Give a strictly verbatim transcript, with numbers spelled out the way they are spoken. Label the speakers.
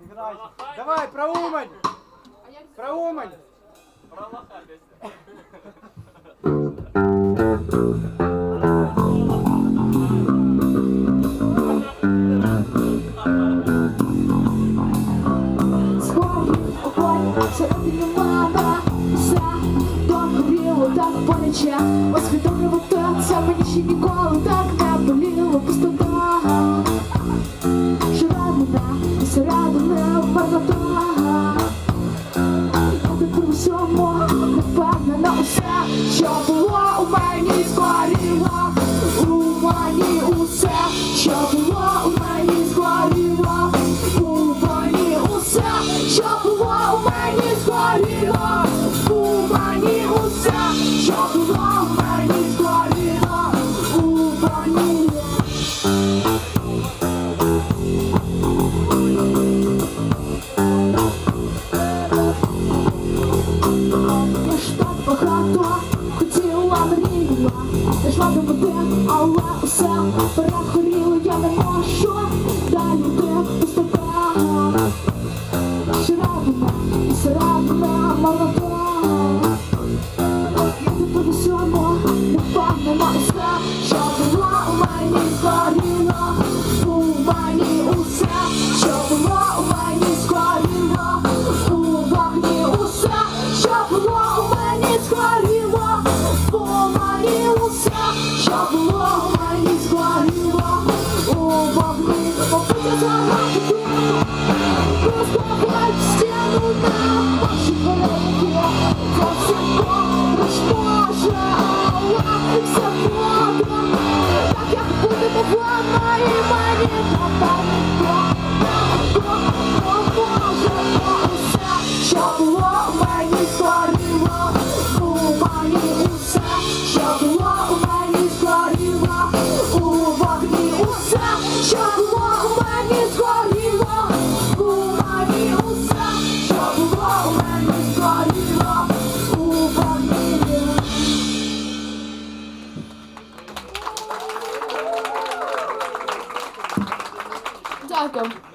Speaker 1: Играйте. Давай, про Умань. Про Умань.
Speaker 2: Про лоха песня.
Speaker 3: Всередині мене все догоріло так боляче. Усвідомлювати це мені ще ніколи так не боліло. Пустота живе мене, і всередині марнота. Я тепер у всьому не впевнена. Усе, що було у мені, згоріло. У мені усе, що було у мені, згоріло. У мені усе, що було у мені, згоріло. У мені усе, що було у мені, згоріло. У мені. Я ж так багато хотіла, мріяла, я йшла до мети, але усе перехоріло. Я не можу далі йти без тебе. Всередина, і всередина молода. Я тепер у всьому не впевнена. Усе, що було у мені, згоріло. У мені усе, що було у мені, згоріло. У вогні усе, що було у мені, згоріло. У мені усе, що було у мені, згоріло. У вогні, мабуть, я загадую. Розбавляй стіну на ваші переки. За всього розможе, але все буде. Так як буде могла мої мені, напевно, допоможе. Усе, що було у мені, згоріло. У мені усе, що було у мені, згоріло. У вогні усе, що було у мені, згоріло. У мені усе, що було у мені, згоріло. У вогні.
Speaker 4: Дякую.